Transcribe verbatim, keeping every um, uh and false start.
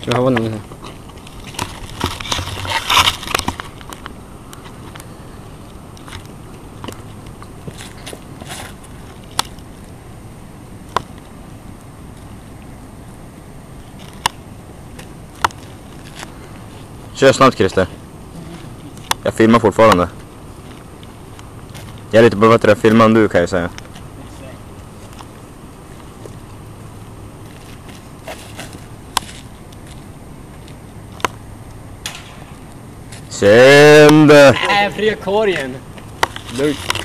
Jag har den här. Kör snabbt, Christer. Jag filmar fortfarande. Jag är lite på bättre att filma än du, kan jag säga. Sänd! Äh, fria korgen. Lugnt.